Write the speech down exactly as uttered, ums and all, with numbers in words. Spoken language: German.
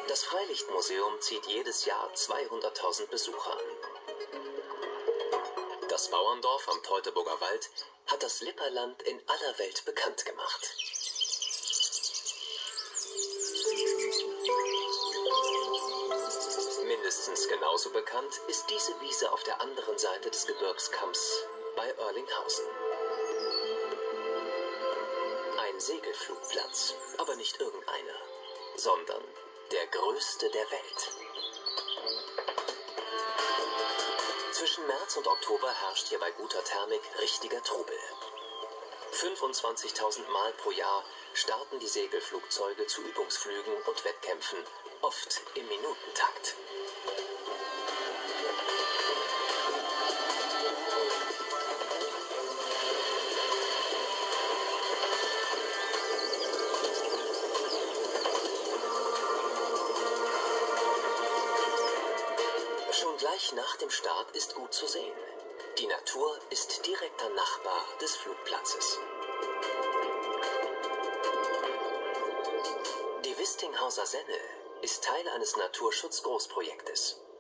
Das Freilichtmuseum zieht jedes Jahr zweihunderttausend Besucher an. Das Bauerndorf am Teutoburger Wald hat das Lipperland in aller Welt bekannt gemacht. Mindestens genauso bekannt ist diese Wiese auf der anderen Seite des Gebirgskamms bei Oerlinghausen. Ein Segelflugplatz, aber nicht irgendeiner, sondern der größte der Welt. Zwischen März und Oktober herrscht hier bei guter Thermik richtiger Trubel. fünfundzwanzigtausend Mal pro Jahr starten die Segelflugzeuge zu Übungsflügen und Wettkämpfen, oft im Minutentakt. Schon gleich nach dem Start ist gut zu sehen. Die Natur ist direkter Nachbar des Flugplatzes. Die Wistinghauser Senne ist Teil eines Naturschutzgroßprojektes.